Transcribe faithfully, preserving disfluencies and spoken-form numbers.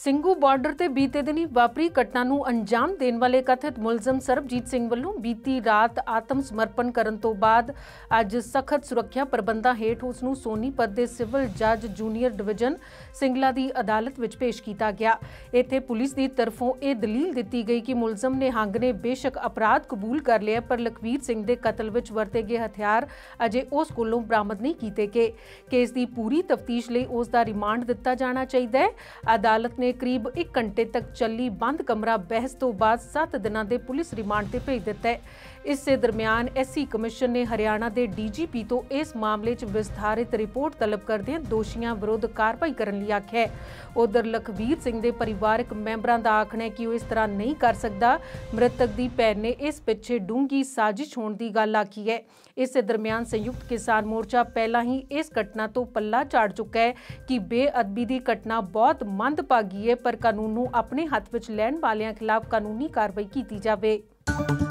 Singhu border ਤੇ ਬੀਤੇ ਦਿਨੀ ਵਾਪਰੀ ਘਟਨਾ ਨੂੰ ਅੰਜਾਮ ਦੇਣ ਵਾਲੇ ਕਥਿਤ ਮੁਲਜ਼ਮ ਸਰਬਜੀਤ ਸਿੰਘ ਵੱਲੋਂ ਬੀਤੀ ਰਾਤ ਆਤਮ ਸਮਰਪਣ ਕਰਨ ਤੋਂ ਬਾਅਦ ਅੱਜ ਸਖਤ ਸੁਰੱਖਿਆ ਪ੍ਰਬੰਧਾਂ ਹੇਠ ਉਸ ਨੂੰ ਸੋਨੀਪਤ ਦੇ ਸਿਵਲ ਜੱਜ ਜੂਨੀਅਰ ਡਿਵੀਜ਼ਨ ਸਿੰਗਲਾ ਦੀ ਅਦਾਲਤ ਵਿੱਚ ਪੇਸ਼ ਕੀਤਾ ਗਿਆ। ਇੱਥੇ ਪੁਲਿਸ ਦੀ ਤਰਫੋਂ ਇਹ ਦਲੀਲ ਦਿੱਤੀ ਗਈ ਕਿ ਮੁਲਜ਼ਮ ਨਿਹੰਗ ਨੇ ਬੇਸ਼ੱਕ ਅਪਰਾਧ ਕਬੂਲ ਕਰ ਲਿਆ, ਪਰ ਲਖਵੀਰ ਸਿੰਘ ਦੇ ਕਤਲ ਵਿੱਚ ਵਰਤੇ ਗਏ ਹਥਿਆਰ ਅਜੇ ਉਸ ਕੋਲੋਂ ਬਰਾਮਦ ਨਹੀਂ ਕੀਤੇ ਗਏ। ਕੇਸ ਦੀ ਪੂਰੀ ਤਫਤੀਸ਼ ਲਈ ਉਸ ਦਾ ਰਿਮਾਂਡ ਦਿੱਤਾ ਜਾਣਾ ਚਾਹੀਦਾ ਹੈ। ਅਦਾਲਤ ने करीब एक घंटे तक चली बंद कमरा बहस तो बाद सत्त दिनों के पुलिस रिमांड से भेज दिता है। इस दरम्यान एससी कमिशन ने हरियाणा के डी जी पी तो इस मामले च विस्तारित रिपोर्ट तलब करदे दोषियों विरुद्ध कार्रवाई करने लई आख्या है। उधर लखवीर सिंह के परिवारक मैंबरों का आखना है कि वह इस तरह नहीं कर सकता। मृतक की भैन ने इस पिछे डूंगी साजिश होने की गल आखी है। इस दरम्यान संयुक्त किसान मोर्चा पहला ही इस घटना तो पल्ला झाड़ चुका है कि बेअदबी की घटना बहुत मंदभागी है, पर कानून नूं अपने हथ विच लैण वालियां खिलाफ कानूनी कार्रवाई की जाए।